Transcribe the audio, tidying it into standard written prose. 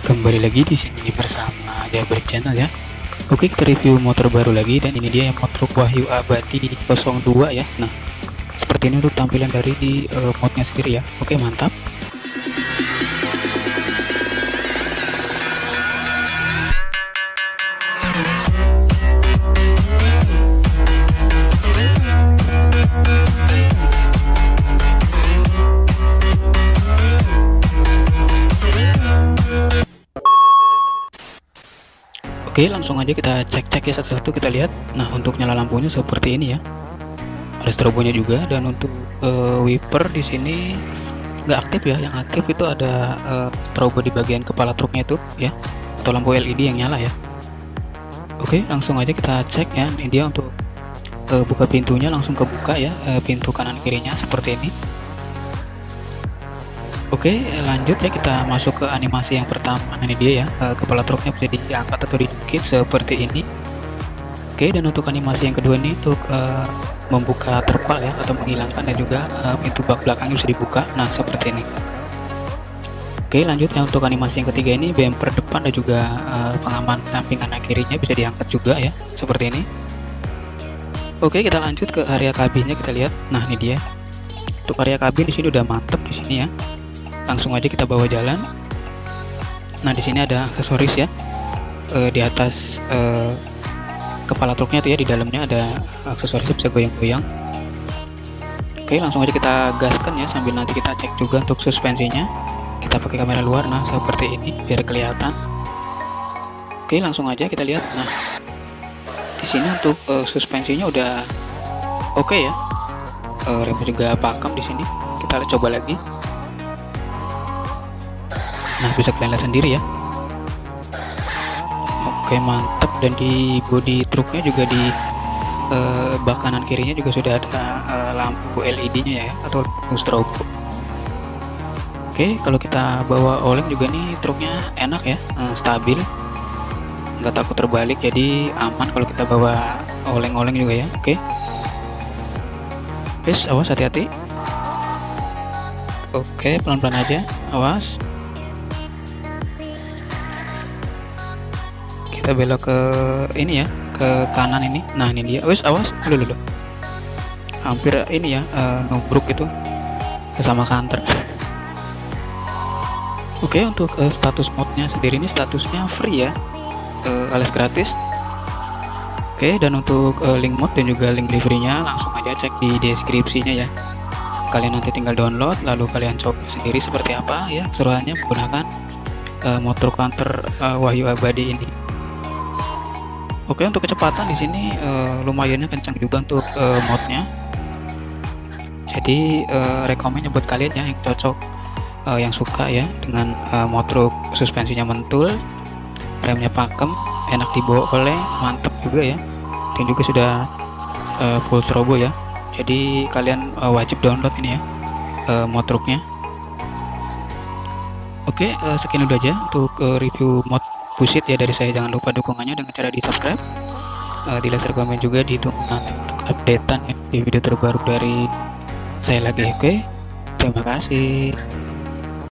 Kembali lagi di sini bersama Jabrik Channel ya. Oke, kita review motor baru lagi dan ini dia yang motor Wahyu Abadi 02 ya. Nah, seperti ini untuk tampilan dari modnya sendiri ya. Oke, mantap. Oke, langsung aja kita cek-cek ya satu-satu, kita lihat. Nah, untuk nyala lampunya seperti ini ya. Ada strobonya juga, dan untuk wiper di sini nggak aktif ya. Yang aktif itu ada strobo di bagian kepala truknya itu ya, atau lampu LED yang nyala ya. Oke, langsung aja kita cek ya. Ini dia untuk buka pintunya, langsung kebuka ya, pintu kanan kirinya seperti ini. Oke, lanjut ya, kita masuk ke animasi yang pertama. Ini dia ya, kepala truknya bisa diangkat atau didukit seperti ini. Oke, dan untuk animasi yang kedua ini untuk membuka terpal ya, atau menghilangkan, dan juga pintu bak belakangnya bisa dibuka. Nah, seperti ini. Oke, lanjut ya, untuk animasi yang ketiga ini bumper depan dan juga pengaman samping kanan kirinya bisa diangkat juga ya, seperti ini. Oke, kita lanjut ke area kabinnya, kita lihat. Nah, ini dia. Untuk area kabin di sini udah mantep di sini ya. Langsung aja kita bawa jalan. Nah, di sini ada aksesoris ya, di atas kepala truknya tuh ya, di dalamnya ada aksesoris bisa goyang-goyang. Oke, langsung aja kita gaskan ya, sambil nanti kita cek juga untuk suspensinya. Kita pakai kamera luar, nah seperti ini biar kelihatan. Oke, langsung aja kita lihat. Nah, di sini untuk suspensinya udah oke ya. Remnya juga pakem di sini. Kita coba lagi. Nah, bisa kalian lihat sendiri ya. Oke, mantap. Dan di bodi truknya juga, di bak kanan kirinya juga sudah ada lampu LED-nya ya, atau lampu strobo. Oke, kalau kita bawa oleng juga nih, truknya enak ya, stabil, nggak takut terbalik, jadi aman kalau kita bawa oleng-oleng juga ya. Oke, please awas, hati-hati. Oke, pelan-pelan aja, awas. Kita belok ke ini ya, ke kanan ini. Nah, ini dia. Wes, awas dulu. Hampir ini ya, nubruk itu sama kantor. Oke, untuk status modnya sendiri ini statusnya free ya, alias gratis. Oke, dan untuk link mod dan juga link deliverynya langsung aja cek di deskripsinya ya. Kalian nanti tinggal download, lalu kalian coba sendiri seperti apa ya keseruannya menggunakan motor counter Wahyu Abadi ini. Oke, untuk kecepatan di sini lumayannya kencang juga untuk modnya. Jadi rekomendnya buat kalian ya yang cocok, yang suka ya dengan motor suspensinya mentul, remnya pakem, enak dibawa oleh, mantep juga ya. Dan juga sudah full strobo ya. Jadi kalian wajib download ini ya, mod truknya. Oke, sekian udah aja untuk review mod Busit ya dari saya. Jangan lupa dukungannya dengan cara di subscribe, di like, share, komen juga, ditunggu nanti untuk updatean ya, di video terbaru dari saya lagi. Oke, terima kasih.